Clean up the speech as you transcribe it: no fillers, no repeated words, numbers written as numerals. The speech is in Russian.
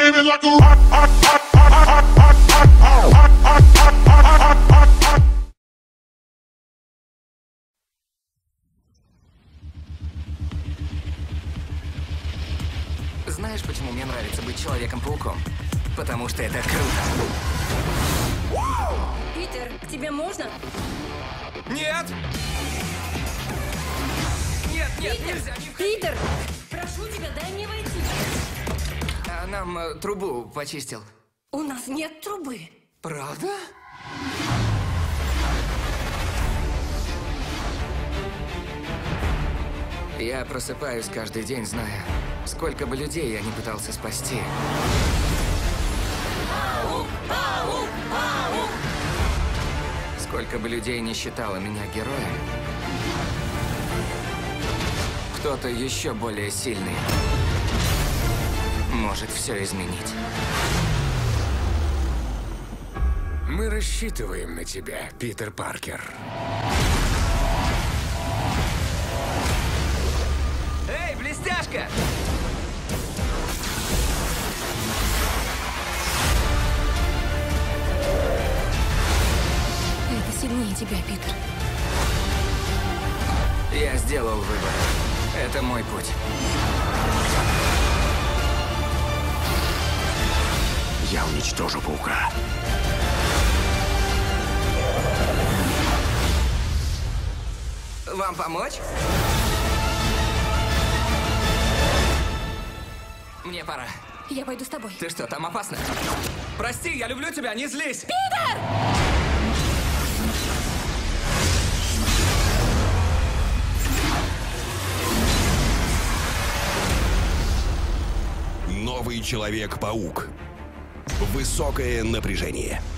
baby, like a rock. Знаешь, почему мне нравится быть Человеком-пауком? Потому что это круто. Питер, к тебе можно? Нет! Нет, нет, нельзя, не входи. Питер! Прошу тебя, дай мне войти. А нам трубу почистил. У нас нет трубы. Правда? Я просыпаюсь каждый день, зная, сколько бы людей я не пытался спасти. Сколько бы людей не считало меня героем, кто-то еще более сильный может все изменить. Мы рассчитываем на тебя, Питер Паркер. Эй, блестяшка! Это сильнее тебя, Питер. Я сделал выбор. Это мой путь. Я уничтожу паука. Вам помочь? Мне пора. Я пойду с тобой. Ты что, там опасно? Прости, я люблю тебя, не злись! Новый Человек-паук. Высокое напряжение.